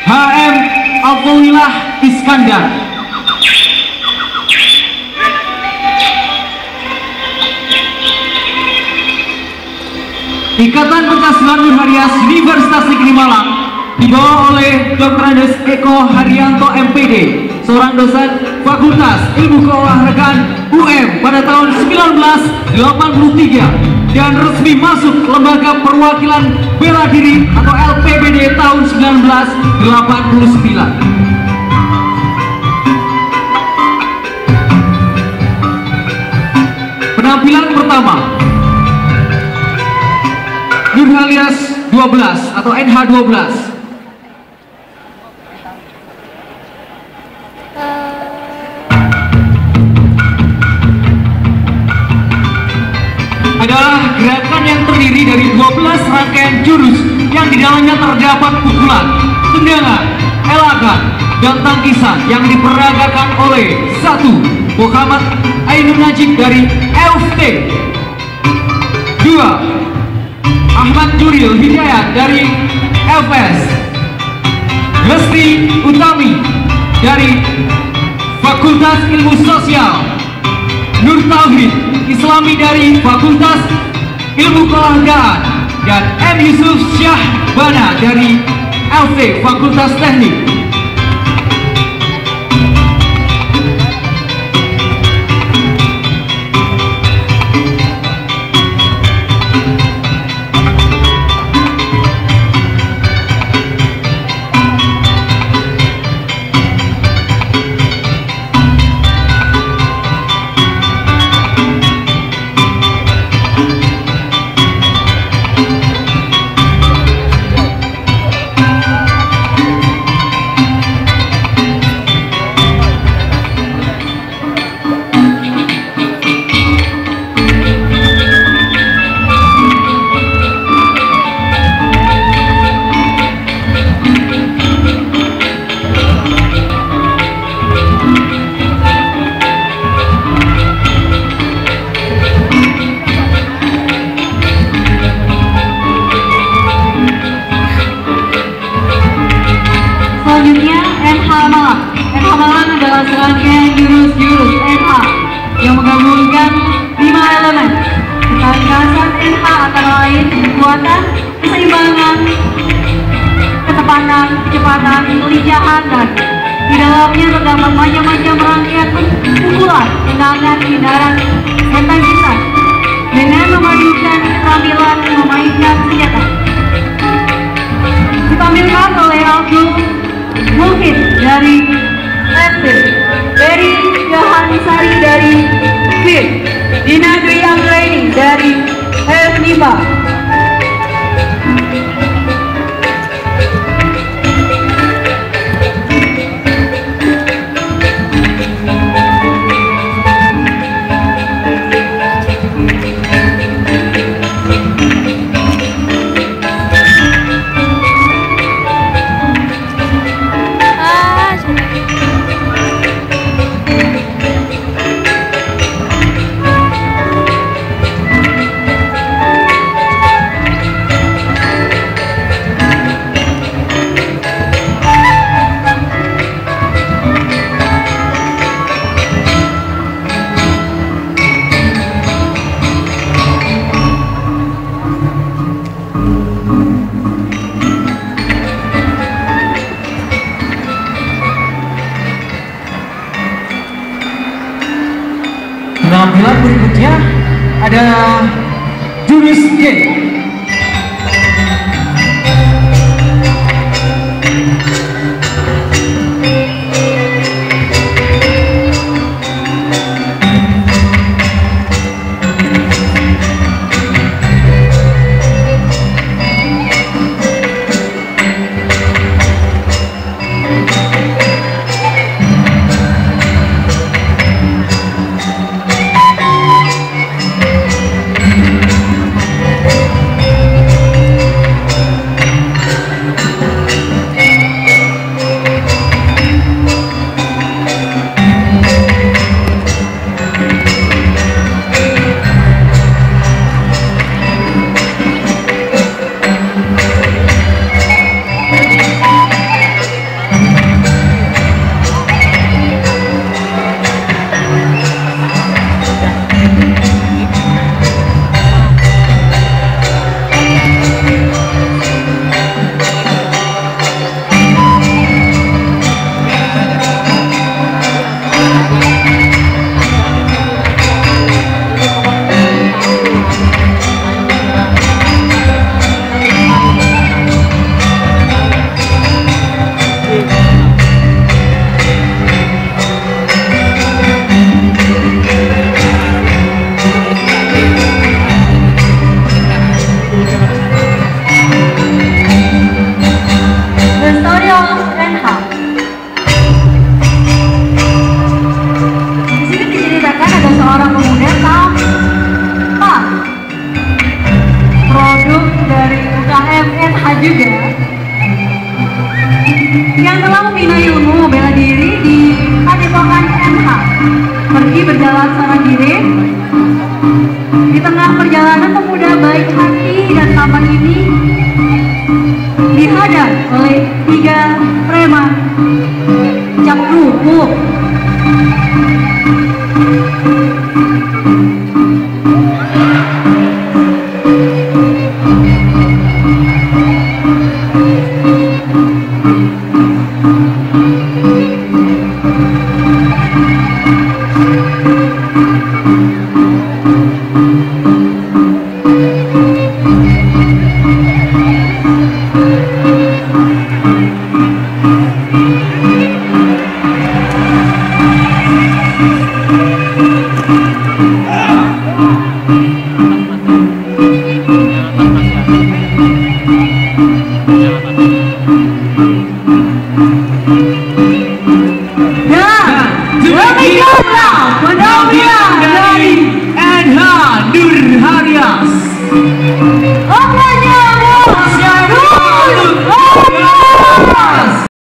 HM Abdullah Iskandar. Ikatan Pencaksilat Nur Harias Universitas Negeri Malang dibawa oleh Dr. Andes Eko Haryanto MPD, seorang dosen Fakultas Ilmu Keolahragaan UM pada tahun 1983 dan resmi masuk Lembaga Perwakilan Bela Diri atau LPBD tahun 1989. Penampilan pertama, Nur Harias 12 atau NH12. Adalah gerakan yang terdiri dari 12 rangkaian jurus yang di dalamnya terdapat pukulan, tendangan, elakan, dan tangkisan yang diperagakan oleh 1. Muhammad Ainun Najib dari LFT, 2. Ahmad Juril Hidayat dari FS, Lesti Utami dari Fakultas Ilmu Sosial, Nur Tauhid Islami dari Fakultas Ilmu Keolahragaan, dan M. Yusuf Syahbana dari LV Fakultas Teknik. Selanjutnya NH Malang. NH Malang adalah serangkaian jurus-jurus NH yang menggabungkan 5 elemen. Ketangkasan NH antara lain kekuatan, keseimbangan, ketepatan, kecepatan, kelincahan, dan di dalamnya terdapat macam-macam rangkaian pukulan, tendangan, hindaran, dan tangkisan dengan memadukan keterampilan memainkan senjata. Ditampilkan oleh Abdul Mulkin dari FT, Berry Johansari dari FIR, Dina Dwi Anggreni dari FNIPA. Penampilan berikutnya ada jurus G. yang telah membina ilmu bela diri di Padepokan MH pergi berjalan seorang diri. Di tengah perjalanan pemuda baik hati dan tampan ini dihadang oleh 3 preman cap kerupuk.